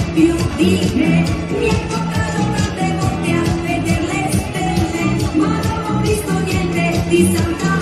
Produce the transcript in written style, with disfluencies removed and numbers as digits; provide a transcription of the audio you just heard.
più di me. Mi è toccato tante volte a vedere le stelle, ma non ho visto niente di Santa